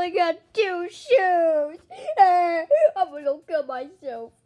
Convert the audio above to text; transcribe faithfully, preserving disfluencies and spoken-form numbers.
only got two shoes. I'm gonna kill myself.